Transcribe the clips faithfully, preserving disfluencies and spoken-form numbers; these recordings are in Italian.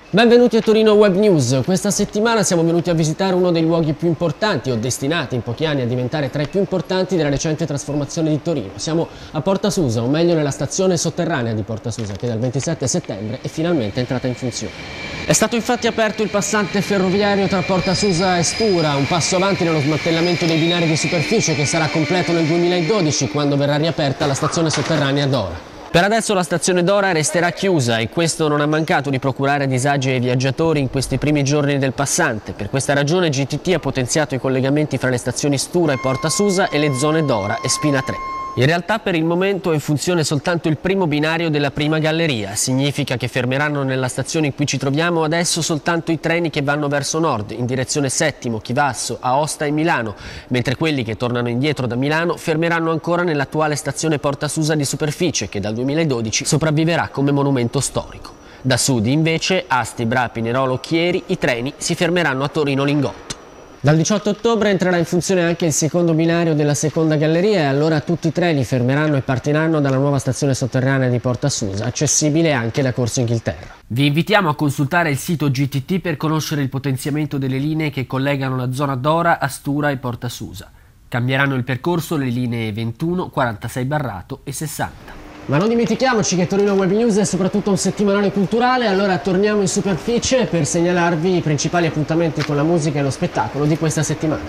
Benvenuti a Torino Web News. Questa settimana siamo venuti a visitare uno dei luoghi più importanti o destinati in pochi anni a diventare tra i più importanti della recente trasformazione di Torino. Siamo a Porta Susa, o meglio nella stazione sotterranea di Porta Susa, che dal ventisette settembre è finalmente entrata in funzione. È stato infatti aperto il passante ferroviario tra Porta Susa e Stura, un passo avanti nello smantellamento dei binari di superficie che sarà completo nel duemiladodici, quando verrà riaperta la stazione sotterranea Dora. Per adesso la stazione Dora resterà chiusa e questo non ha mancato di procurare disagi ai viaggiatori in questi primi giorni del passante. Per questa ragione G T T ha potenziato i collegamenti fra le stazioni Stura e Porta Susa e le zone Dora e Spina tre. In realtà per il momento è in funzione soltanto il primo binario della prima galleria. Significa che fermeranno nella stazione in cui ci troviamo adesso soltanto i treni che vanno verso nord, in direzione Settimo, Chivasso, Aosta e Milano, mentre quelli che tornano indietro da Milano fermeranno ancora nell'attuale stazione Porta Susa di superficie, che dal duemiladodici sopravviverà come monumento storico. Da sud invece, Asti, Bra, Pinerolo, Chieri, i treni si fermeranno a Torino Lingotto. Dal diciotto ottobre entrerà in funzione anche il secondo binario della seconda galleria e allora tutti i treni fermeranno e partiranno dalla nuova stazione sotterranea di Porta Susa, accessibile anche da Corso Inghilterra. Vi invitiamo a consultare il sito G T T per conoscere il potenziamento delle linee che collegano la zona Dora, Astura e Porta Susa. Cambieranno il percorso le linee ventuno, quarantasei Barrato e sessanta. Ma non dimentichiamoci che Torino Web News è soprattutto un settimanale culturale, allora torniamo in superficie per segnalarvi i principali appuntamenti con la musica e lo spettacolo di questa settimana.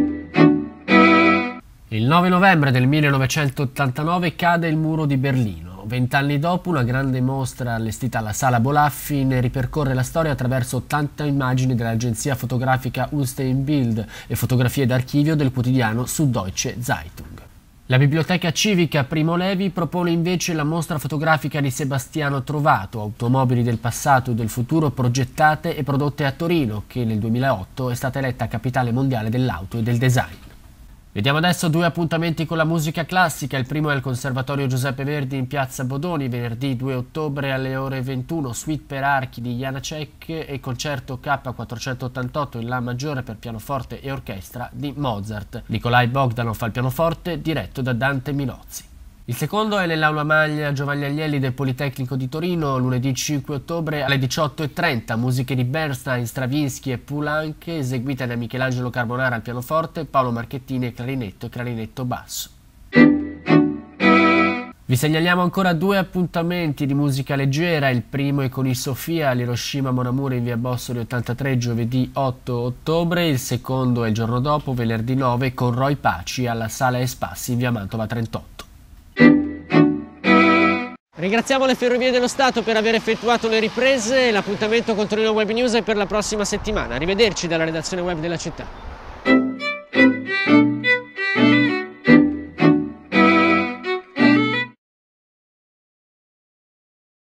Il nove novembre del millenovecentottantanove cade il muro di Berlino. Vent'anni dopo una grande mostra allestita alla Sala Bolaffi ne ripercorre la storia attraverso ottanta immagini dell'agenzia fotografica Ullstein Bild e fotografie d'archivio del quotidiano Süddeutsche Zeitung. La Biblioteca Civica Primo Levi propone invece la mostra fotografica di Sebastiano Trovato, automobili del passato e del futuro progettate e prodotte a Torino, che nel duemilaotto è stata eletta capitale mondiale dell'auto e del design. Vediamo adesso due appuntamenti con la musica classica. Il primo è il Conservatorio Giuseppe Verdi in piazza Bodoni, venerdì due ottobre alle ore ventuno, suite per archi di Janacek e concerto K quattrocentottantotto in La maggiore per pianoforte e orchestra di Mozart. Nikolai Bogdanov al pianoforte, diretto da Dante Minozzi. Il secondo è nell'Aula Maglia Giovanni Agnelli del Politecnico di Torino, lunedì cinque ottobre alle diciotto e trenta, musiche di Bernstein, Stravinsky e Poulenc, eseguite da Michelangelo Carbonara al pianoforte, Paolo Marchettini al clarinetto e clarinetto basso. Vi segnaliamo ancora due appuntamenti di musica leggera. Il primo è con i Sofia all'Hiroshima Mon Amour in via Bossoli ottantatré, giovedì otto ottobre. Il secondo è il giorno dopo, venerdì nove, con Roy Paci alla Sala Espassi in via Mantova trentotto. Ringraziamo le Ferrovie dello Stato per aver effettuato le riprese. L'appuntamento con Torino Web News è per la prossima settimana. Arrivederci dalla redazione web della città.